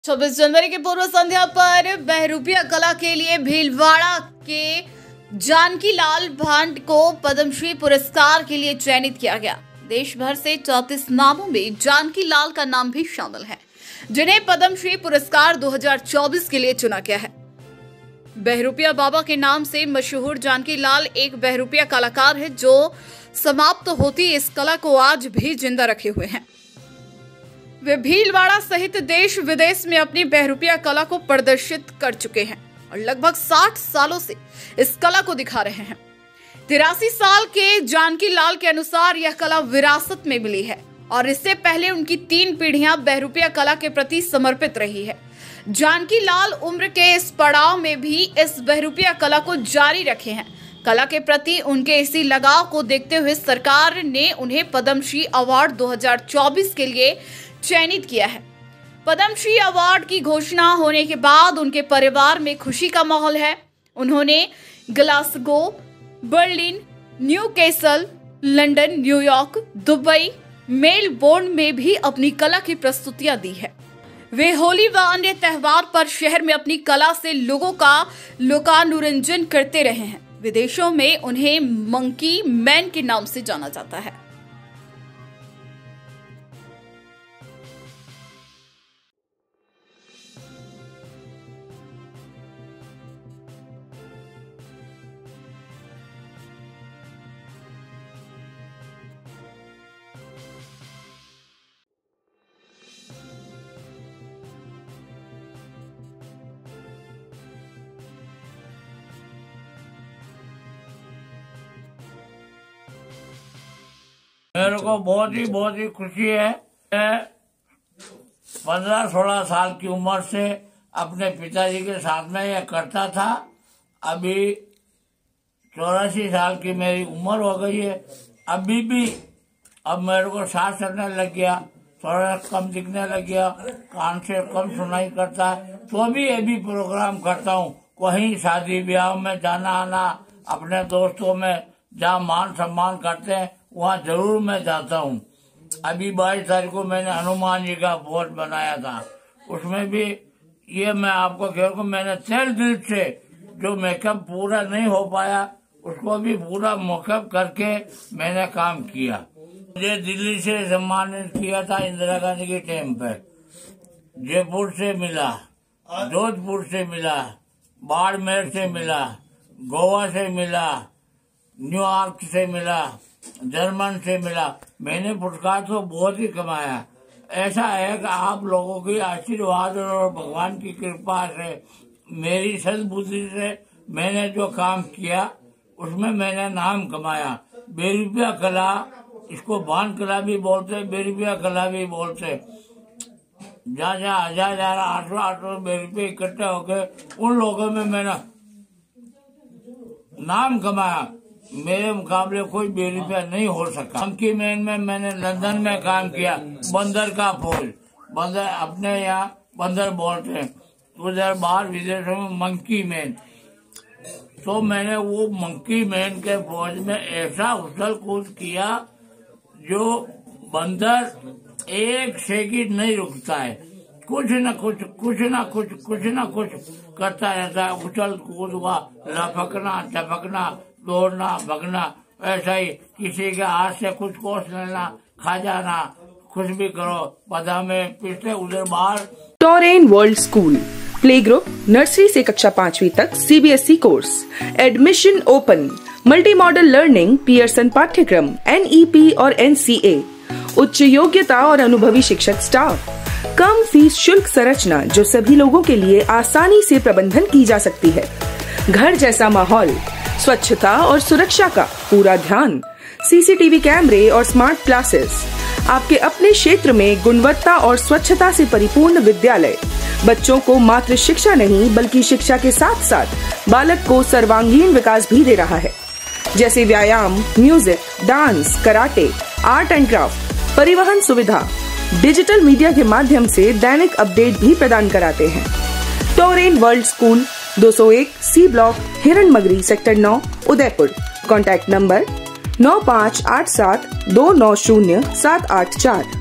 26 जनवरी की पूर्व संध्या पर बहरूपिया कला के लिए भीलवाड़ा के जानकी लाल भांड को पद्मश्री पुरस्कार के लिए चयनित किया गया। देश भर से 34 नामों में जानकी लाल का नाम भी शामिल है, जिन्हें पद्मश्री पुरस्कार 2024 के लिए चुना गया है। बहरूपिया बाबा के नाम से मशहूर जानकी लाल एक बहरूपिया कलाकार है जो समाप्त होती इस कला को आज भी जिंदा रखे हुए हैं। वे भीलवाड़ा सहित देश विदेश में अपनी बहरूपिया कला को प्रदर्शित कर चुके हैं और लगभग 60 सालों से इस कला को दिखा रहे हैं। 83 साल के जानकी लाल के अनुसार यह कला विरासत में मिली है और इससे पहले उनकी 3 पीढ़ियां बहरूपिया कला के प्रति समर्पित रही है। जानकी लाल उम्र के इस पड़ाव में भी इस बहरूपिया कला को जारी रखे हैं। कला के प्रति उनके इसी लगाव को देखते हुए सरकार ने उन्हें पद्मश्री अवार्ड 2024 के लिए चयनित किया है। पद्मश्री अवार्ड की घोषणा होने के बाद उनके परिवार में खुशी का माहौल है। उन्होंने Glasgow, Berlin, Newcastle, London, New York, Dubai, Melbourne में भी अपनी कला की प्रस्तुतियां दी है। वे होली व अन्य त्योहार पर शहर में अपनी कला से लोगों का लोकानुरंजन करते रहे हैं। विदेशों में उन्हें मंकी मैन के नाम से जाना जाता है। मेरे को बहुत ही खुशी है। मैं 15-16 साल की उम्र से अपने पिताजी के साथ में यह करता था। अभी 84 साल की मेरी उम्र हो गई है। अभी भी अब मेरे को सांस चढ़ने लग गया, थोड़ा कम दिखने लग गया, कान से कम सुनाई करता है, तो भी ये भी प्रोग्राम करता हूँ। कहीं शादी ब्याह में जाना आना, अपने दोस्तों में जहाँ मान सम्मान करते हैं वहाँ जरूर मैं जाता हूँ। अभी 22 तारीख को मैंने हनुमान जी का भोज बनाया था, उसमें भी ये मैं आपको कह रहा हूँ, मैंने तहे दिल से जो मेकअप पूरा नहीं हो पाया उसको भी पूरा मेकअप करके मैंने काम किया। मुझे दिल्ली से सम्मानित किया था इंदिरा गांधी के टाइम पर, जयपुर से मिला, जोधपुर से मिला, बाड़मेर से मिला, गोवा से मिला, न्यूयॉर्क से मिला, जर्मन से मिला। मैंने पुरस्कार तो बहुत ही कमाया। ऐसा है कि आप लोगों की आशीर्वाद और भगवान की कृपा से, मेरी सद्बुद्धि से मैंने जो काम किया उसमें मैंने नाम कमाया। बहरूपिया कला, इसको भांड कला भी बोलते, बहरूपिया कला भी बोलते। जहाँ 800 बहरूपिया इकट्ठे होके उन लोगों में मैंने नाम कमाया। मेरे मुकाबले कोई बहरूपिया नहीं हो सका। मंकी मैन में मैंने लंदन में काम किया। बंदर का फौज, बंदर अपने यहाँ बंदर बोलते हैं, उधर बाहर विदेशों में मंकी मैन। तो मैंने वो मंकी मैन के फौज में ऐसा उछल कूद किया जो बंदर एक सेकंड नहीं रुकता है, कुछ न कुछ करता रहता है। उछल कूद हुआ, लपकना झपकना, दौड़ना भगना, ऐसा ही किसी के हाथ से कुछ कोस लेना, खा जाना, कुछ भी करो, पौधा में पिछले उधर बाहर। Toren world school play group nursery से कक्षा 5वीं तक CBSE course, admission open, multi model learning, Pearson पाठ्यक्रम, NEP और NCA, उच्च योग्यता और अनुभवी शिक्षक स्टाफ, कम फीस शुल्क संरचना जो सभी लोगों के लिए आसानी से प्रबंधन की जा सकती है, घर जैसा माहौल, स्वच्छता और सुरक्षा का पूरा ध्यान, CCTV कैमरे और स्मार्ट क्लासेस, आपके अपने क्षेत्र में गुणवत्ता और स्वच्छता से परिपूर्ण विद्यालय। बच्चों को मात्र शिक्षा नहीं बल्कि शिक्षा के साथ साथ बालक को सर्वांगीण विकास भी दे रहा है, जैसे व्यायाम, music, dance, karate, art and craft, परिवहन सुविधा, डिजिटल मीडिया के माध्यम से दैनिक अपडेट भी प्रदान कराते हैं। Toren world school 201 C block, Hiran Magri, sector 9, Udaipur. Contact number 9587290784।